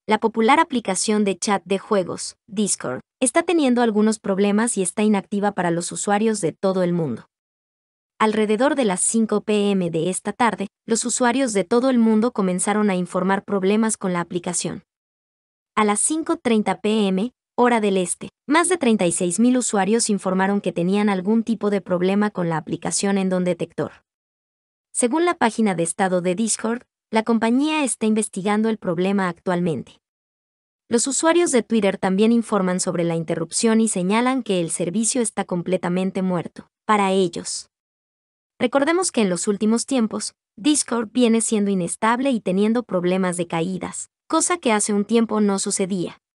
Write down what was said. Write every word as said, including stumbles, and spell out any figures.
La popular aplicación de chat de juegos, Discord, está teniendo algunos problemas y está inactiva para los usuarios de todo el mundo. Alrededor de las cinco pe eme de esta tarde, los usuarios de todo el mundo comenzaron a informar problemas con la aplicación. A las cinco treinta pe eme, hora del este, más de treinta y seis mil usuarios informaron que tenían algún tipo de problema con la aplicación en Don Detector. Según la página de estado de Discord, la compañía está investigando el problema actualmente. Los usuarios de Twitter también informan sobre la interrupción y señalan que el servicio está completamente muerto, para ellos. Recordemos que en los últimos tiempos, Discord viene siendo inestable y teniendo problemas de caídas, cosa que hace un tiempo no sucedía.